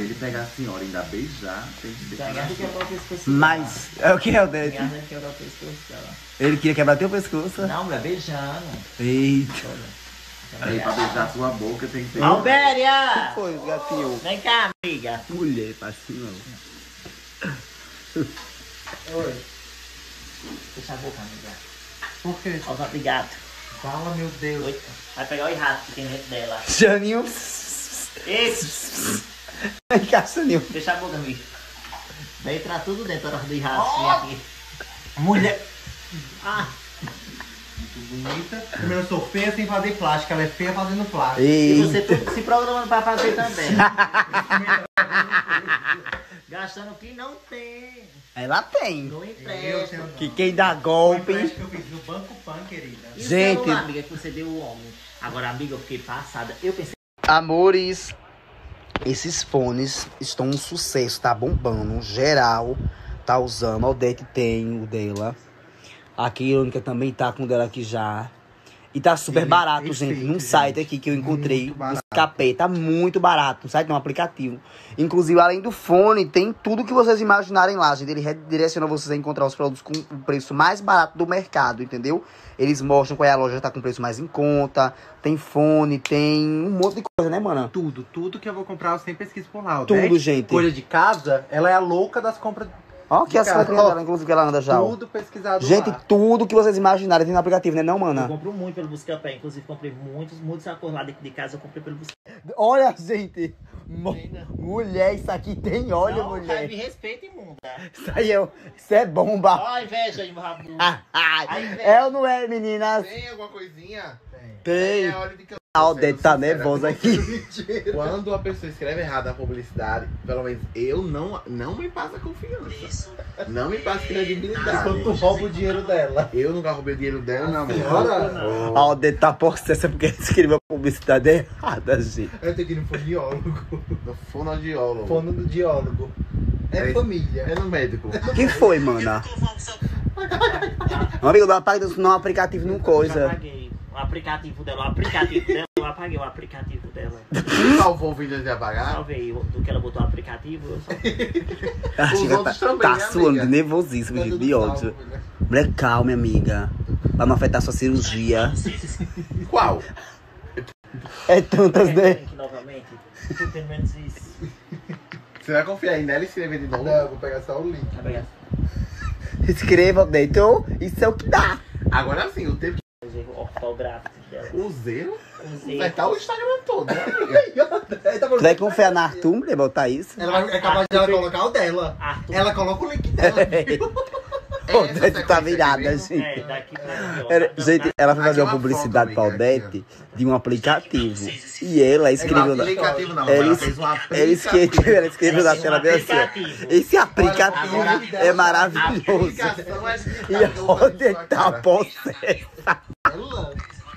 Se ele pegar a senhora e ainda beijar, tem que ser. Mas, é o que é o dele? Quebrar o pescoço dela. Ele queria quebrar teu pescoço? Não, mulher, beijando. Eita. Aí pra beijar a sua boca tem que ter. Albéria! Que foi, gatinho? Vem cá, amiga. Mulher, assim não. Oi. Fecha a boca, amiga. Por quê? Olha o gato de gato. Fala, meu Deus. Oi. Vai pegar o rato que tem dentro dela. Janinho. Isso! Vem cá, Janinho. Fecha a boca, amiga. Vai entrar tudo dentro da hora do rato. Vem aqui. Mulher Ah! muito bonita. Primeiro eu sou feia sem fazer plástica. Ela é feia fazendo plástica. E Eita. você tudo se programando pra fazer também. Gastando o que não tem. Ela tem. Não Eu empresta. tenho não. Que quem dá O golpe. empréstimo que eu fiz no Banco Pan, querida. E o Gente. celular, amiga, que você deu o homem? Agora, amiga, eu fiquei passada. Eu pensei... Amores, esses fones estão um sucesso, tá bombando. Geral tá usando. A Odete tem o dela. Aqui a única também tá com o dela aqui já. E tá super Ele é barato, perfeito, gente. Num gente. site aqui que eu encontrei, Muito no barato. Escapé, tá muito barato. No site, no aplicativo. Inclusive, além do fone, tem tudo que vocês imaginarem lá, gente. Ele redireciona vocês a encontrar os produtos com o preço mais barato do mercado, entendeu? Eles mostram qual é a loja que tá com o preço mais em conta. Tem fone, tem um monte de coisa, né, mana? Tudo que eu vou comprar eu sempre pesquiso por lá. Tudo, Odete, gente. Coisa de casa, ela é a louca das compras. Ó, que de as casa. letrinhas Ó, dela, inclusive, que ela anda já. ó. Tudo pesquisado Gente, lá. tudo que vocês imaginarem tem no aplicativo, né, não, Eu mana? compro muito pelo Buscapé. Inclusive, comprei muitos sacolas lá dentro de casa. Eu comprei pelo Buscapé. Olha, gente. Mulher, isso aqui tem óleo, Não, mulher. cara, me respeita, imunda. Isso aí isso é bomba. Ó a inveja de rabo. É ou não é, meninas? Tem alguma coisinha? Tem. É hora de que eu... A Odete tá nervosa aqui. Quando a pessoa escreve errado a publicidade, pelo menos eu não me passa confiança. Não me passa credibilidade. Quando tu rouba o dinheiro dela. Eu nunca roubei o dinheiro dela, não, amor. Senhora? A Odete tá possessa porque escreveu a publicidade errada, gente. Eu tenho que ir no fonoaudiólogo. No fonoaudiólogo. Fonoaudiólogo. É É- família. É no médico. Quem foi, mana? Amigo, não apaga no aplicativo, não Eu coisa. apaguei o aplicativo dela. Eu apaguei o aplicativo dela. Salvou o vídeo de apagar? Salvei do que ela botou o aplicativo. Eu só... A Chica outros tá, também, tá né, suando amiga? de nervosismo, gente, de ódio. Mulher, calma, amiga. Pra não afetar sua cirurgia. Qual? É tantas, né? Aqui novamente. Pelo menos isso. Você vai confiar aí nela e escrever de novo? Não, eu vou pegar só o link. Vai pegar Escreva, Odete. Isso é o que dá. Agora sim, o tempo os erros ortográficos dela. que o zero Os vai estar o erros. Instagram todo, né, amiga? Tu vai confiar na Arthur, mulher, botar isso? Ela vai, é capaz de ela colocar o dela. Arthur. Ela coloca o link dela. Odete tá virada, É, gente. É, daqui pra aqui, ó. Gente, ela foi fazer Aqui uma uma publicidade foto, pra amiga, Odete de um aplicativo. E ela escreveu na... aplicativo não, Ela, ela fez um ela escreveu na tela dela assim, ó. Aplicativo. Esse aplicativo Agora, é A maravilhoso. aplicação é E a Odete tá possessa. Ela.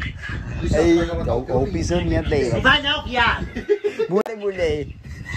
Eita, olha o pisaninha Não dela. vai não, viado. Mulher.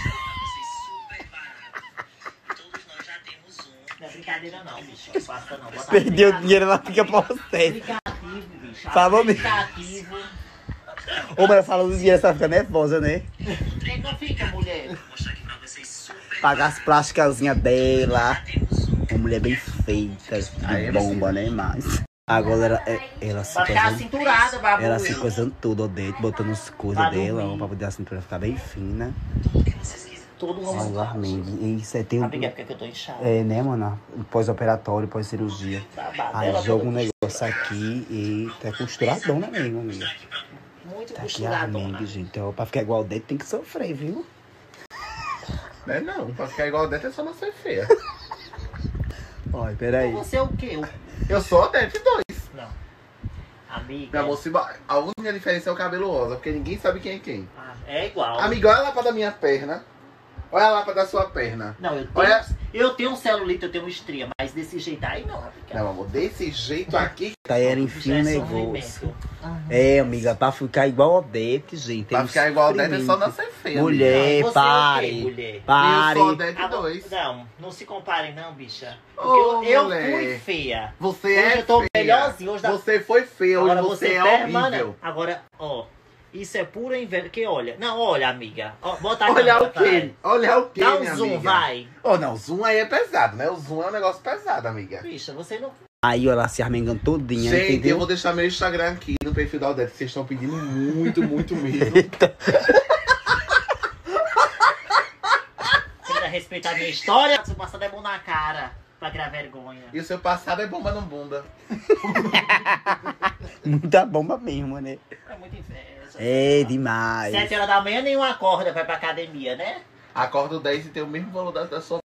Não é brincadeira não, bicho. Não basta não. Bota Perdeu o dinheiro, ela fica possessa. aplicativo, bicho. Falou mesmo. Aplicativo. Ô, mas falando do dinheiro, ela fica nervosa, né? Não fica, mulher. Pagar as plasticazinhas dela. Uma mulher bem feita, de bomba, né? Mas agora ela se Vai ficar coisando, cinturada, babu. ela se coisando tudo, Odete, botando as coisas Pra dela, dormir. ó, pra poder a cintura ficar bem fina. Todo mundo. Regularmente. E isso é tem um. Amiga, porque eu tô inchada. É, né, mano? Pós-operatório, pós-cirurgia. Babado. Aí Ela joga um toda negócio aqui e tá costuradona mesmo, amiga. muito Tá aqui a costuradona. amiga, gente. Então, pra ficar igual o Odete tem que sofrer, viu? Não é não, pra ficar igual a Odete é só não ser feia. Olha, peraí. Você é o quê? Eu sou a Odete 2. Não. Amiga. Meu amor, a única diferença é o cabelo rosa, porque ninguém sabe quem é quem. É igual. Amiga, olha a lapa da minha perna. Olha a lapa da sua perna. Não, eu tenho, Olha- eu tenho um celulite, eu tenho uma estria, mas desse jeito aí não, amiga. Não, amor, desse jeito aqui, Tá, era enfim o Já é negócio. sofrimento. É, amiga, pra ficar igual a Odete, gente. pra tem ficar igual a Odete é só experimento. não ser feia. Mulher, Você é o pare. quê, mulher? Eu Pare. sou a Odete Ah, 2. não se comparem não, bicha. Ô, Porque eu mulher. fui feia. Você Hoje é eu tô feia. melhorzinho, hoje dá- Você foi feia, hoje Agora você é permane- horrível. Agora, ó, Isso é pura inveja. Que olha. Não, olha, amiga. Ó, bota a Olhar câmera, o quê? vai. Olhar o quê, Dá um minha zoom, amiga? vai. Oh, não, zoom aí é pesado, né? O zoom é um negócio pesado, amiga. Bicha, você não... Aí, ó, ela se armengando todinha, Gente, entendeu? eu vou deixar meu Instagram aqui no perfil da Odete. Vocês estão pedindo muito, muito mesmo. Você vai respeitar a minha história? O passado é bom na cara. Pra criar vergonha. E o seu passado é bomba no bunda. Muita bomba mesmo, né? É muita inveja. É demais. 7 horas da manhã nenhuma acorda vai pra academia, né? Acordo 10 e tem o mesmo valor da sua